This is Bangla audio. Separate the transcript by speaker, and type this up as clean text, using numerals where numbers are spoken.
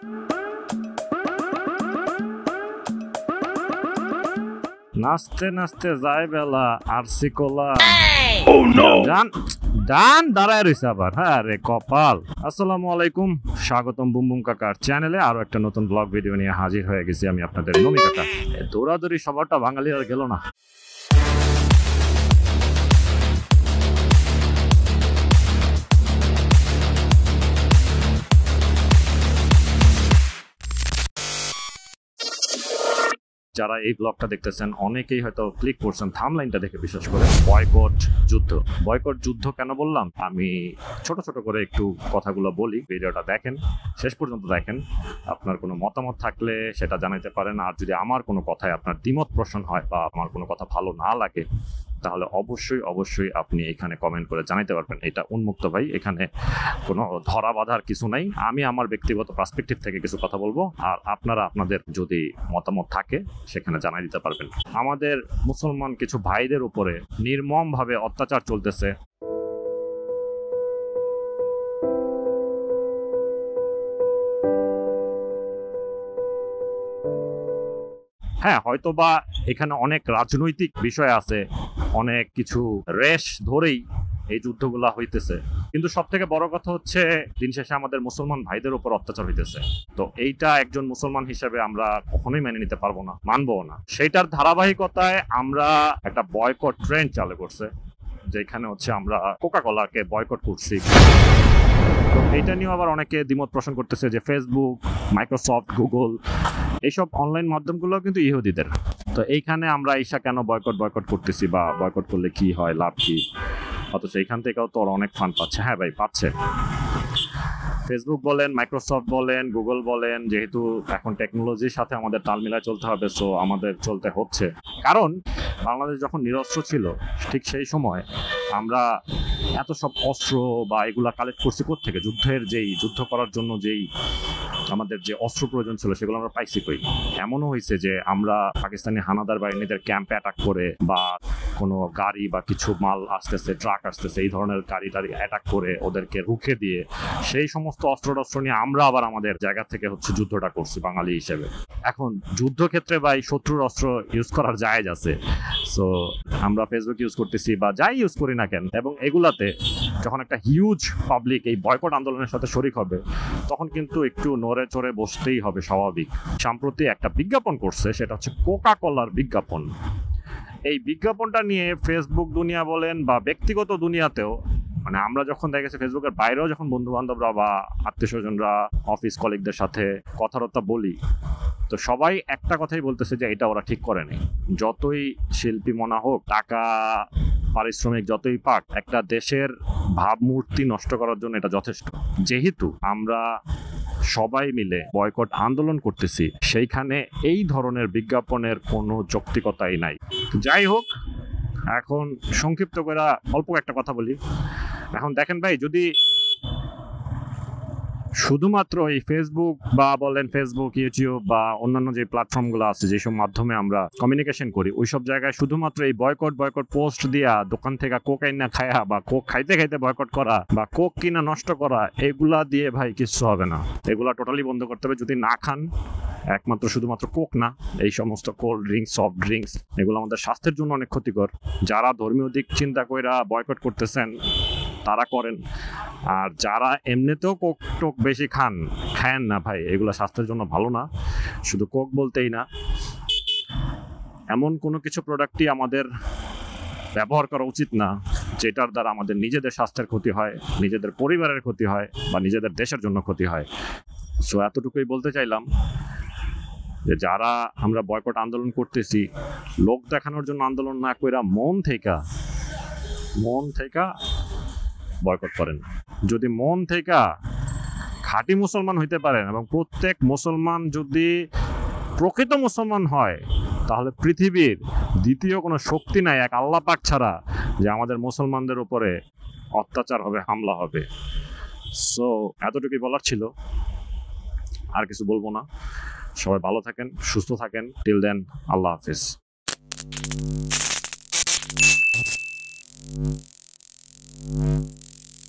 Speaker 1: নাচতে নাচতে যায় বেলা আরসি কোলা জান ডান দাঁড়ায় রয়েছে আবার। হ্যাঁ রে কপাল। আসসালামু আলাইকুম, স্বাগতম বুম বুম কাকার চ্যানেলে। আরো একটা নতুন ব্লগ ভিডিও নিয়ে হাজির হয়ে গেছি আমি আপনাদের নমি কাকা। দৌড়াদৌড়ি সবারটা বাঙালি আর গেল না। যারা এই ব্লগটা দেখতেছেন অনেকেই হয়তো ক্লিক করছেন থাম্বনেইলটা দেখে, বিশেষ করে বয়কট যুদ্ধ। বয়কট যুদ্ধ কেন বললাম, আমি ছোট ছোট করে একটু কথাগুলো বলি। ভিডিওটা দেখেন, শেষ পর্যন্ত দেখেন। আপনার কোনো মতামত থাকলে সেটা জানাতে পারেন। আর যদি আমার কোনো কথায় আপনার দ্বিমত পোষণ হয় বা আমার কোনো কথা ভালো না লাগে, তাহলে অবশ্যই অবশ্যই আপনি এখানে কমেন্ট করে জানাতে পারবেন। এটা উন্মুক্ত ভাই, এখানে কোনো ধরা বাঁধার কিছু নাই। আমি আমার ব্যক্তিগত পার্সপেক্টিভ থেকে কিছু কথা বলবো, আর আপনারা আপনাদের যদি মতামত থাকে সেখানে জানাই দিতে পারবেন। আমাদের মুসলমান কিছু ভাইদের উপরে নির্মমভাবে অত্যাচার চলতেছে। হ্যাঁ, হয়তো বা এখানে অনেক রাজনৈতিক বিষয় আছে, অনেক কিছু রেশ ধরেই এই যুদ্ধগুলা হইতেছে, কিন্তু সব থেকে বড় কথা হচ্ছে দিন শেষে আমাদের মুসলমান ভাইদের উপর অত্যাচার হইতেছে। তো এইটা একজন মুসলমান হিসেবে আমরা কখনোই মেনে নিতে পারবো না, মানবো না। সেইটার ধারাবাহিকতায় আমরা একটা বয়কট ট্রেন্ড চালু করছে, যেখানে হচ্ছে আমরা কোকা কোলাকে বয়কট করছি। তো এইটা নিয়েও আবার অনেকে দ্বিমত পোষণ করতেছে যে ফেসবুক, মাইক্রোসফট, গুগল এইসব অনলাইন মাধ্যমগুলো কিন্তু ইহুদিদের। তো এইখানে আমরা ঈশা কেন বয়কট করতেছি বা বয়কট করলে কি হয়, লাভ কি? অথচ এইখান থেকেও তো অনেক ফান্ড পাচ্ছে। হ্যাঁ ভাই, পাচ্ছে। ফেসবুক বলেন, মাইক্রোসফট বলেন, গুগল বলেন, যেহেতু এখন টেকনোলজির সাথে আমাদের তাল মিলায় চলতে হবে, সো আমাদের চলতে হচ্ছে। কারণ বাংলাদেশ যখন নিরস্ত্র ছিল, ঠিক সেই সময় আমরা এত সব অস্ত্র বা এগুলা কালেক্ট করছি কোত্থেকে? যুদ্ধ করার জন্য যেই আমাদের যে অস্ত্র প্রয়োজন ছিল সেগুলো আমরা পাইছি কই? এমনও হয়েছে যে আমরা পাকিস্তানি হানাদার বাহিনীদের ক্যাম্পে অ্যাটাক করে, বা কোনো গাড়ি বা কিছু মাল আসতেছে, ট্রাক আসতেছে, এই ধরনের গাড়ি অ্যাটাক করে ওদেরকে রুখে দিয়ে সেই সমস্ত অস্ত্র নিয়ে আমরা আবার আমাদের জায়গা থেকে হচ্ছে যুদ্ধটা করছি বাঙালি হিসেবে। এখন যুদ্ধক্ষেত্রে বা এই শত্রুর অস্ত্র ইউজ করার জায়েজ আছে। সো আমরা ফেসবুক ইউজ করতেছি বা যাই ইউজ করি না কেন, এবং এগুলাতে যখন একটা হিউজ পাবলিক এই বয়কট আন্দোলনের সাথে শরিক হবে, তখন কিন্তু একটু নড়ে চড়ে বসতেই হবে, স্বাভাবিক। সম্প্রতি একটা বিজ্ঞাপন করছে, সেটা হচ্ছে কোকা কোলার বিজ্ঞাপন। এই বিজ্ঞাপনটা নিয়ে ফেসবুক দুনিয়া বলেন বা ব্যক্তিগত দুনিয়াতেও, মানে আমরা যখন দেখেছি ফেসবুকের বাইরেও যখন বন্ধু বান্ধবরা বা আত্মীয় স্বজনরা, অফিস কলিগদের সাথে কথাবার্তা বলি, তো সবাই একটা কথাই বলতেছে যে এটা ওরা ঠিক করে নেই। যতই শিল্পী মনা হোক, টাকা পারিশ্রমিক যতই পাক, একটা দেশের ভাবমূর্তি নষ্ট করার জন্য এটা যথেষ্ট। যেহেতু আমরা সবাই মিলে বয়কট আন্দোলন করতেছি, সেইখানে এই ধরনের বিজ্ঞাপনের কোনো যৌক্তিকতাই নাই। যাই হোক, এখন সংক্ষিপ্ত করে অল্প একটা কথা বলি। এখন দেখেন ভাই, যদি শুধুমাত্র এই ফেসবুক বা বলেন ফেসবুক, ইউটিউব বা অন্যান্য যে প্ল্যাটফর্মগুলো আছে, যেসব মাধ্যমে আমরা কমিউনিকেশন করি, ওইসব জায়গায় শুধুমাত্র এই বয়কট পোস্ট দিয়া, দোকান থেকে কোক আইনা খায়া বা কোক খাইতে খাইতে বয়কট করা বা কোক কিনা নষ্ট করা, এগুলা দিয়ে ভাই কিচ্ছু হবে না। এগুলা টোটালি বন্ধ করতে হবে। যদি না খান, একমাত্র শুধুমাত্র কোক না, এই সমস্ত কোল্ড ড্রিঙ্কস, সফট ড্রিঙ্কস, এগুলো আমাদের স্বাস্থ্যের জন্য অনেক ক্ষতিকর। যারা ধর্মীয় দিক চিন্তা কইরা বয়কট করতেছেন তারা করেন, আর যারা এমনিতেও কোক টোক বেশি খায়েন না ভাই, এগুলো স্বাস্থ্যের জন্য ভালো না। শুধু কোক বলতেই না, এমন কোনো কিছু প্রোডাক্টই আমাদের ব্যবহার করা উচিত না যেটার দ্বারা আমাদের নিজেদের স্বাস্থ্যের ক্ষতি হয়, নিজেদের পরিবারের ক্ষতি হয়, বা নিজেদের দেশের জন্য ক্ষতি হয়। সো এতটুকুই বলতে চাইলাম যে যারা আমরা বয়কট আন্দোলন করতেছি, লোক দেখানোর জন্য আন্দোলন না কইরা মন থেকে বয়কট করেন। যদি মন থেকে খাঁটি মুসলমান হইতে পারেন, এবং প্রত্যেক মুসলমান যদি প্রকৃত মুসলমান হয়, তাহলে পৃথিবীর দ্বিতীয় কোনো শক্তি নাই এক আল্লাহ পাক ছাড়া যে আমাদের মুসলমানদের উপরে অত্যাচার হবে, হামলা হবে। সো এতটুকুই বলার ছিল, আর কিছু বলবো না। সবাই ভালো থাকেন, সুস্থ থাকেন। টিল দেন, আল্লাহ হাফিজ।